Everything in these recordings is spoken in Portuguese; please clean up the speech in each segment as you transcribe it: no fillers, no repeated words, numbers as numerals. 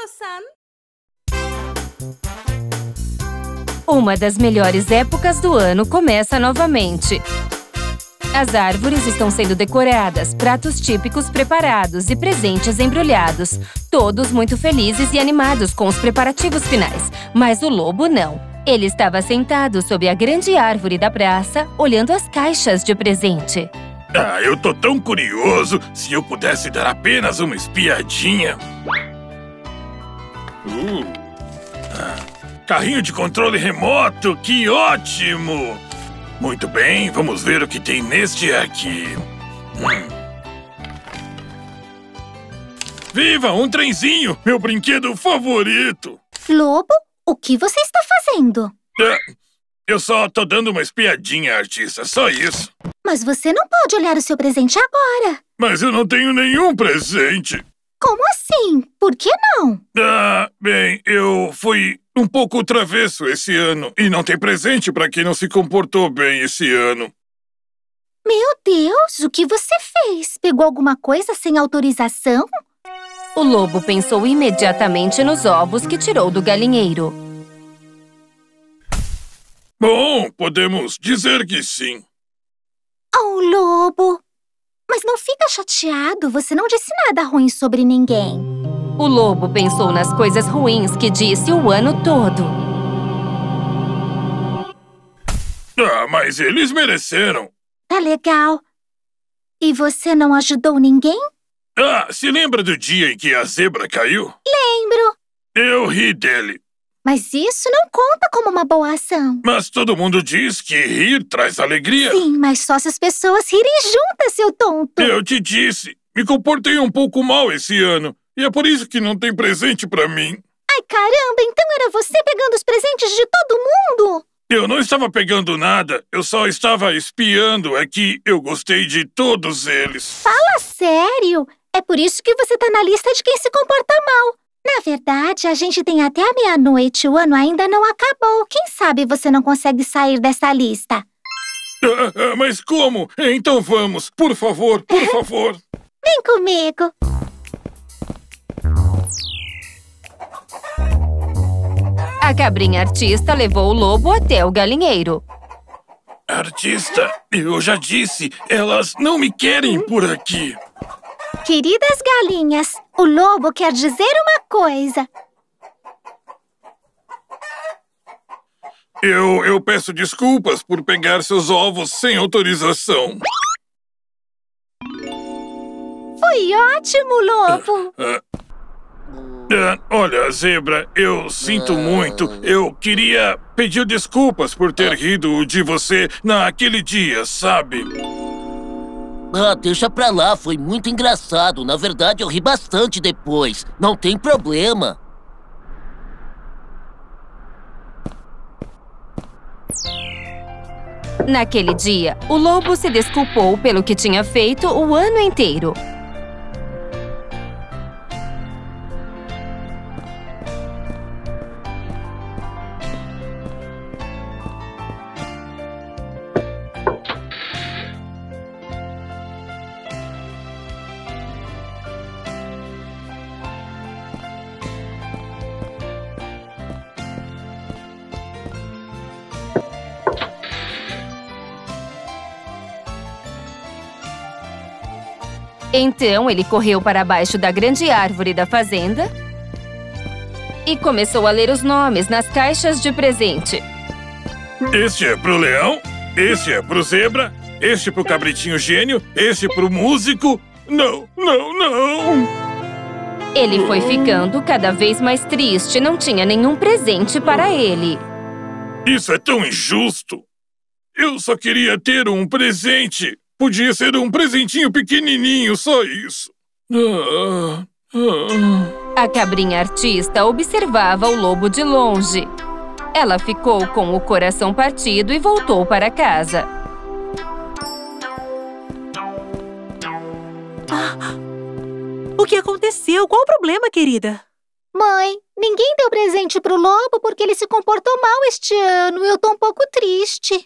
Lobo-san. Uma das melhores épocas do ano começa novamente. As árvores estão sendo decoradas, pratos típicos preparados e presentes embrulhados. Todos muito felizes e animados com os preparativos finais. Mas o lobo não. Ele estava sentado sob a grande árvore da praça, olhando as caixas de presente. Eu tô tão curioso. Se eu pudesse dar apenas uma espiadinha. Carrinho de controle remoto, que ótimo! Muito bem, vamos ver o que tem neste aqui. Viva, um trenzinho, meu brinquedo favorito! Lobo, o que você está fazendo? Eu só tô dando uma espiadinha, artista, só isso. Mas você não pode olhar o seu presente agora. Mas eu não tenho nenhum presente. Como assim? Por que não? Bem, eu fui um pouco travesso esse ano e não tem presente pra quem não se comportou bem esse ano. Meu Deus, o que você fez? Pegou alguma coisa sem autorização? O lobo pensou imediatamente nos ovos que tirou do galinheiro. Bom, podemos dizer que sim. Oh, Lobo! Mas não fica chateado, você não disse nada ruim sobre ninguém. O lobo pensou nas coisas ruins que disse o ano todo. Mas eles mereceram. Tá legal. E você não ajudou ninguém? Se lembra do dia em que a zebra caiu? Lembro. Eu ri dele. Mas isso não conta como uma boa ação. Mas todo mundo diz que rir traz alegria. Sim, mas só se as pessoas rirem juntas, seu tonto. Eu te disse. Me comportei um pouco mal esse ano. E é por isso que não tem presente pra mim. Ai, caramba, então era você pegando os presentes de todo mundo? Eu não estava pegando nada. Eu só estava espiando. É que eu gostei de todos eles. Fala sério? É por isso que você tá na lista de quem se comporta mal. Na verdade, a gente tem até a meia-noite e o ano ainda não acabou. Quem sabe você não consegue sair dessa lista? Mas como? Então vamos. Por favor, por favor. Vem comigo. A cabrinha artista levou o lobo até o galinheiro. Artista, eu já disse, elas não me querem por aqui. Queridas galinhas, o lobo quer dizer uma coisa. Eu peço desculpas por pegar seus ovos sem autorização. Foi ótimo, lobo. Olha, zebra, eu sinto muito. Eu queria pedir desculpas por ter rido de você naquele dia, sabe? Deixa pra lá, foi muito engraçado. Na verdade, eu ri bastante depois. Não tem problema. Naquele dia, o lobo se desculpou pelo que tinha feito o ano inteiro. Então, ele correu para baixo da grande árvore da fazenda e começou a ler os nomes nas caixas de presente. Este é pro leão, este é pro zebra, este pro cabritinho gênio, este pro músico. Não, não, não! Ele foi ficando cada vez mais triste, não tinha nenhum presente para ele. Isso é tão injusto! Eu só queria ter um presente! Podia ser um presentinho pequenininho, só isso. A cabrinha artista observava o lobo de longe. Ela ficou com o coração partido e voltou para casa. O que aconteceu? Qual o problema, querida? Mãe, ninguém deu presente pro lobo porque ele se comportou mal este ano. Eu tô um pouco triste.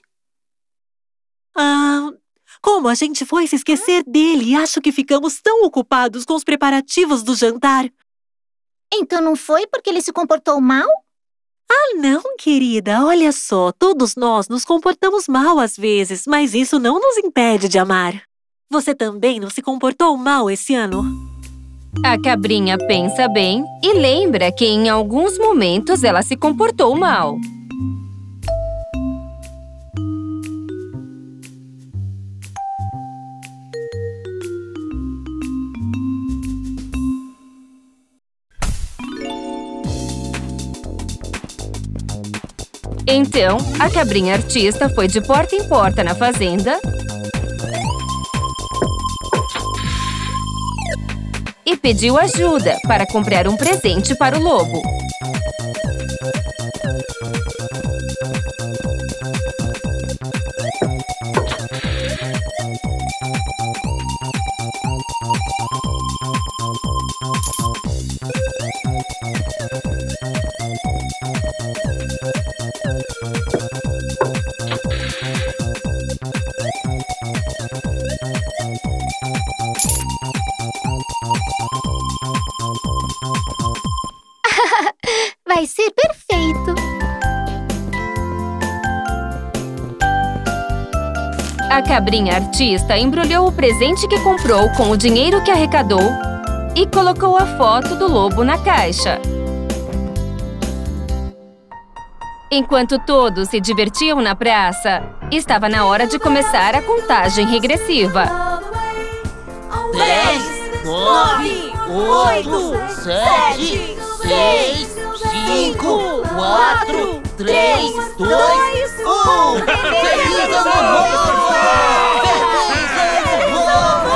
Como a gente foi se esquecer dele? Acho que ficamos tão ocupados com os preparativos do jantar. Então não foi porque ele se comportou mal? Ah, não, querida. Olha só, todos nós nos comportamos mal às vezes, mas isso não nos impede de amar. Você também não se comportou mal esse ano? A cabrinha pensa bem e lembra que em alguns momentos ela se comportou mal. Então, a cabrinha artista foi de porta em porta na fazenda e pediu ajuda para comprar um presente para o lobo. Vai ser perfeito! A cabrinha artista embrulhou o presente que comprou com o dinheiro que arrecadou e colocou a foto do lobo na caixa. Enquanto todos se divertiam na praça, estava na hora de começar a contagem regressiva. 10, 9, 8, 7, 6, 5, 4, 3, 2, 1! Feliz Ano Novo! Feliz Ano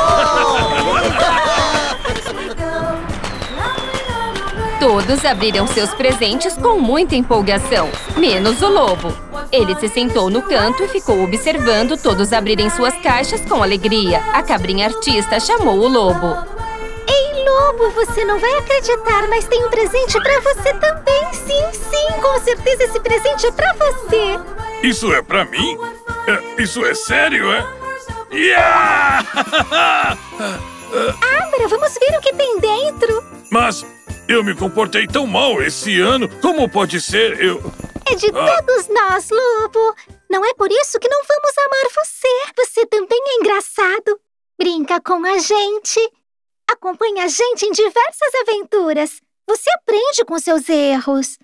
Novo! Todos abriram seus presentes com muita empolgação, menos o lobo. Ele se sentou no canto e ficou observando todos abrirem suas caixas com alegria. A cabrinha artista chamou o lobo. Ei, lobo, você não vai acreditar, mas tem um presente pra você também. Sim, sim, com certeza esse presente é pra você. Isso é pra mim? Isso é sério, é? Yeah! Abra, vamos ver o que tem dentro. Mas eu me comportei tão mal esse ano. Como pode ser? É de todos nós, lobo. Não é por isso que não vamos amar você. Você também é engraçado. Brinca com a gente. Acompanha a gente em diversas aventuras. Você aprende com seus erros.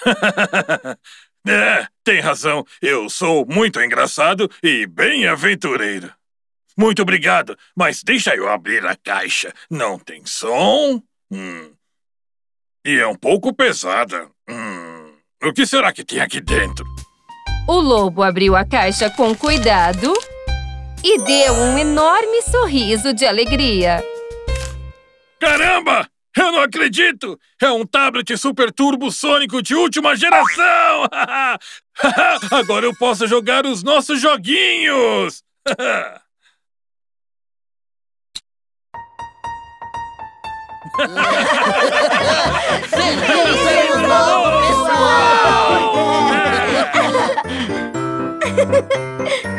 Tem razão. Eu sou muito engraçado e bem aventureiro. Muito obrigado, mas deixa eu abrir a caixa. Não tem som? E é um pouco pesada. O que será que tem aqui dentro? O lobo abriu a caixa com cuidado e deu um enorme sorriso de alegria. Caramba! Eu não acredito! É um tablet super turbo sônico de última geração! Agora eu posso jogar os nossos joguinhos! Feliz Ano Novo, pessoal!